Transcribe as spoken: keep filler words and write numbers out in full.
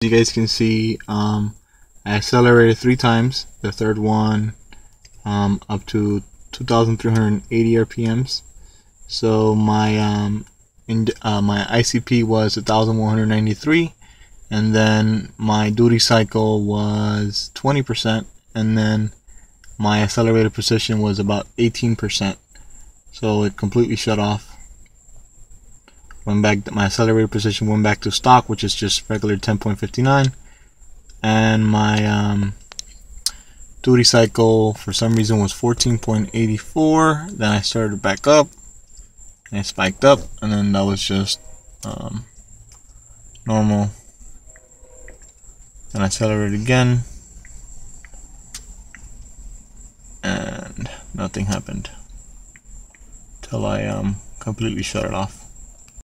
You guys can see um, I accelerated three times, the third one um, up to two thousand three hundred eighty R P Ms. So my um, in, uh, my I C P was one thousand one hundred ninety-three, and then my duty cycle was twenty percent, and then my accelerated precision was about eighteen percent. So it completely shut off. Went back, my accelerated precision went back to stock, which is just regular ten point five nine, and my um, duty cycle for some reason was fourteen point eight four. Then I started back up, and it spiked up, and then that was just um, normal. Then I accelerated again, and nothing happened till I um, completely shut it off.